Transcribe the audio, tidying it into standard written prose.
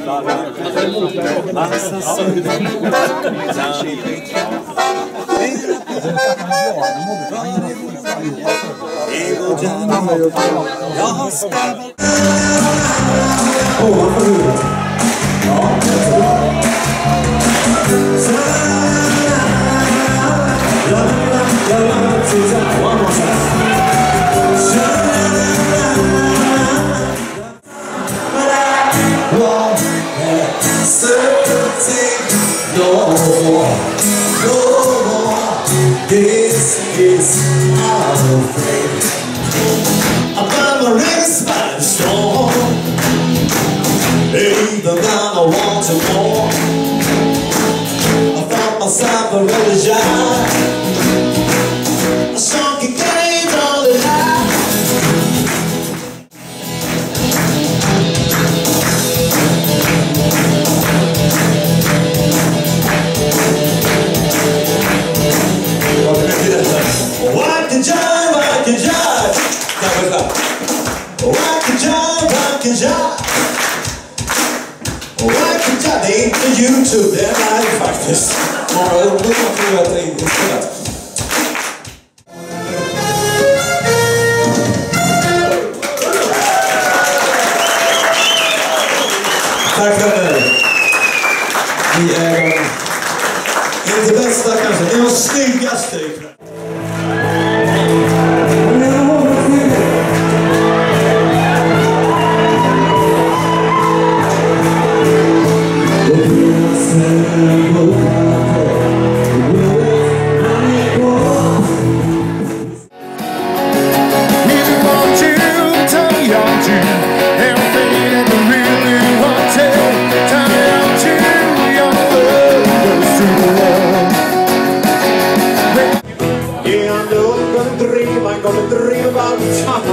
This is our fate. I'm a real Spanish storm. Even when I want to more, I found myself a religion. A song can get all the life. Whack and jive, whack and jive. Whack and jive, whack and jive. Whack and jive. Det är inte YouTube, det är live faktiskt. Ja, det tror att det är inspelat. Tack vänner. Ni är inte bästa kanske, ni var snyggaste ikväll. I'm gonna dream about time.